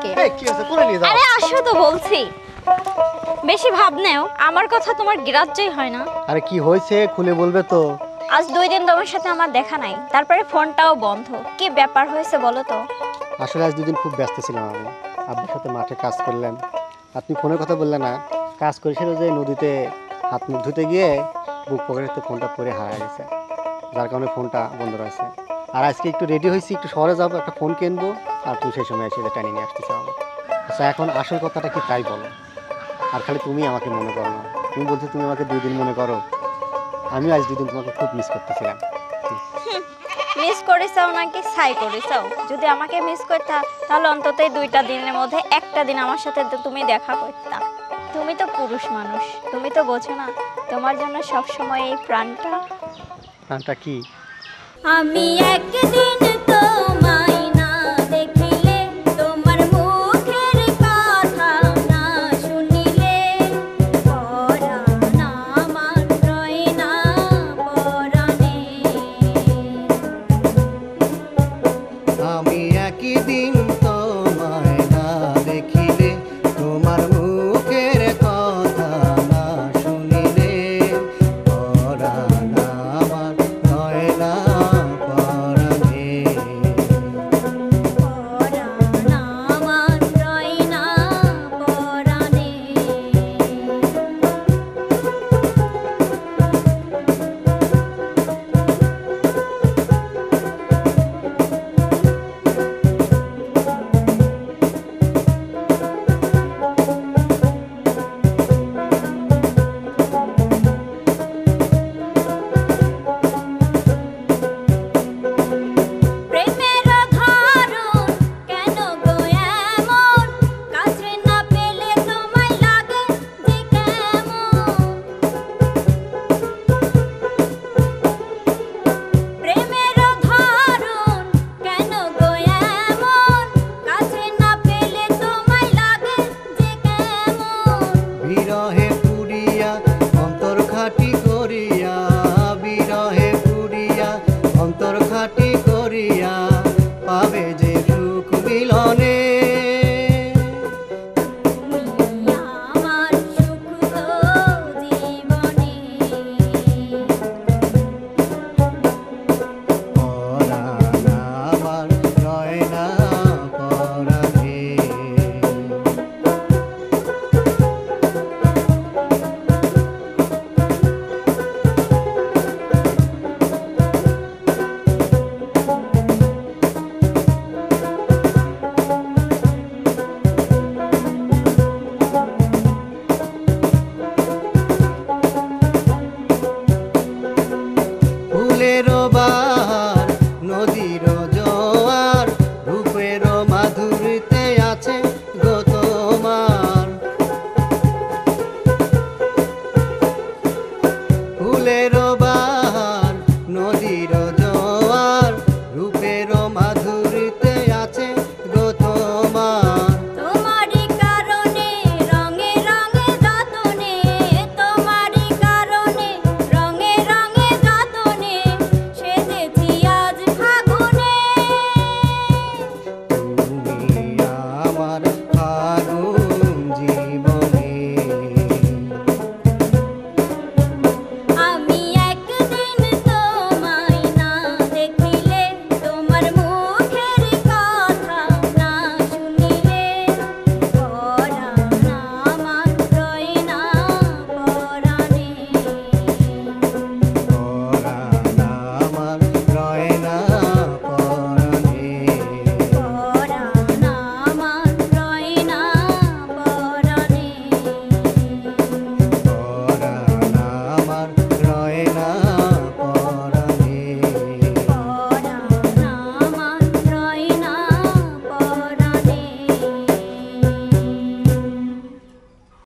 আমাকে। এই কি হইছে করে নিয়ে যাও। আরে আসো তো বলছি। বেশি ভাব নেও, আমার কথা তোমার গ্রাহ্যই হয় না। আরে কি হয়েছে খুলে বলবে তো। আজ 2 দিন তোমার সাথে আমার দেখা নাই, তারপরে ফোনটাও বন্ধ। কি ব্যাপার হয়েছে বলো তো? আসলে আজ দুদিন খুব ব্যস্ত ছিলাম আমি, আব্বুর সাথে মাঠে কাজ করলাম। আপনি ফোনের কথা বললেন না, কাজ করেছিল যে নদীতে হাত মুখ ধুতে গিয়ে বুক পকেটে ফোনটা পরে হারিয়ে গেছে, যার কারণে ফোনটা বন্ধ রয়েছে। আর আজকে একটু রেডি হয়েছি, একটু শহরে যাবো, একটা ফোন কিনবো, আর তুমি সেই সময় এসে টানিয়ে নিয়ে আসতে চাও। আচ্ছা এখন আসল কথাটা কি তাই বলো। আর খালি তুমি আমাকে মনে করো না, তুমি বলছো তুমি আমাকে 2 দিন মনে করো, আমিও আজ 2 দিন তোমাকে খুব মিস করতেছিলাম। মিস করেছাও নাকি ছাই করেছাও? যদি আমাকে মিস করতা তাহলে অন্তত এই 2টা দিনের মধ্যে একটা দিন আমার সাথে তুমি দেখা করতা। তুমি তো পুরুষ মানুষ, তুমি তো বোঝো না তোমার জন্য সব সময় এই প্রাণটা কি? আমি একদিন তোমায় না দেখিলে, তোমার মুখের কথা না শুনিলে, পরাণ আমার রয় না পরাণে। আমি একদিন তোমায় না দেখিলে, তোমার মুখের কথা না শুনিলে, পরাণ আমার রয় না পরাণে। পরাণ আমার রয় না পরাণে। প্রেমের ধরন কেন গো এমন, কাছে না পেলে তোমায় লাগে যে কেমন। প্রেমের ধরন কেন গো এমন, কাছে না পেলে তোমায় লাগে যে কেমন। বিরহে পুরিয়া অন্তর খাটি করিয়া, বিরহে পুরিয়া অন্তর খাটি করিয়া, পাবে যে সুখ মিলনে। তুমি আমার সুখ গো জীবনে। পরাণ আমার রয় না পরাণে। ফুলেরও বাহার নদীর জোয়ার, রূপের মাধুরীতে আছে